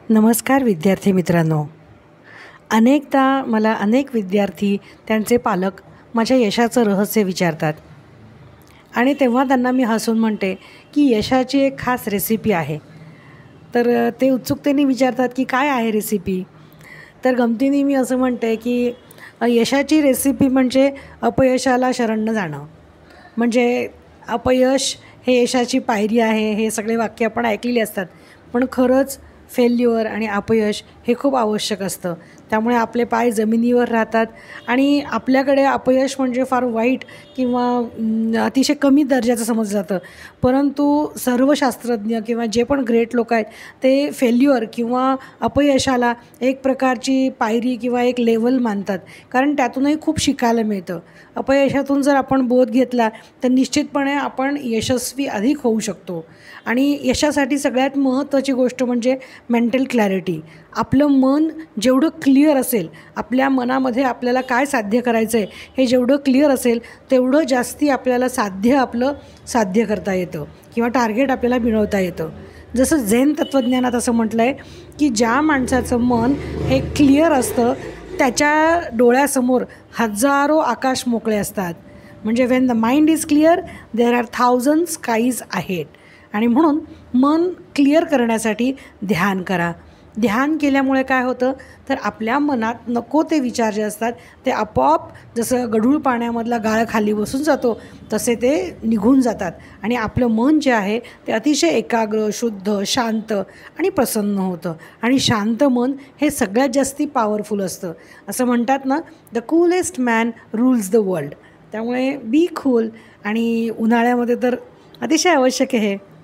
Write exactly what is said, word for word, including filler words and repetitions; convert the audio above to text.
नमस्कार विद्यार्थी मित्रांनो. अनेकदा मला अनेक विद्यार्थी त्यांचे पालक माझ्या यशाचं रहस्य विचारतात आणि तेव्हा त्यांना मी हसून म्हणते की यशाची एक खास रेसिपी आहे. तर ते उत्सुकतेने विचारतात की काय आहे रेसिपी. तर गमतीने मी असं म्हणते की यशाची रेसिपी म्हणजे अपयशाला शरण न जाणं. म्हणजे अपयश हे यशाची पायरी आहे, हे सगळे वाक्य आपण ऐकलेली असतात. पण खरंच फेल्युअर आणि अपयश हे खूप आवश्यक असतं. त्यामुळे आपले पाय जमिनीवर राहतात आणि आपल्याकडे अपयश म्हणजे फार वाईट किंवा अतिशय कमी दर्जाचं समजलं जातं. परंतु सर्व शास्त्रज्ञ किंवा जे पण ग्रेट लोक आहेत ते फेल्युअर किंवा अपयशाला एक प्रकारची पायरी किंवा एक लेवल मानतात, कारण त्यातूनही खूप शिकायला मिळतं. अपयशातून जर आपण बोध घेतला तर निश्चितपणे आपण यशस्वी अधिक होऊ शकतो. आणि यशासाठी सगळ्यात महत्त्वाची गोष्ट म्हणजे मेंटल क्लॅरिटी. आपलं मन जेवढं क्लिअर असेल, आपल्या मनामध्ये आपल्याला काय साध्य करायचं आहे हे जेवढं क्लिअर असेल तेवढं जास्ती आपल्याला साध्य आपलं साध्य करता येतं किंवा टार्गेट आपल्याला मिळवता येतं. जसं झेन तत्त्वज्ञानात असं म्हटलं आहे की ज्या माणसाचं मन हे क्लिअर असतं त्याच्या डोळ्यासमोर हजारो आकाश मोकळे असतात. म्हणजे when the mind is clear there are thousand skies ahead. आणि म्हणून मन क्लिअर करण्यासाठी ध्यान करा. ध्यान केल्यामुळे काय होतं तर आपल्या मनात नको ते विचार जे असतात ते आपोआप, जसं गढूळ पाण्यामधला गाळ खाली बसून जातो तसे ते निघून जातात आणि आपलं मन जे आहे ते अतिशय एकाग्र, शुद्ध, शांत आणि प्रसन्न होतं. आणि शांत मन हे सगळ्यात जास्ती पॉवरफुल असतं. असं म्हणतात ना, the coolest man rules the world. त्यामुळे बी कूल. आणि उन्हाळ्यामध्ये तर अतिशय आवश्यक आहे.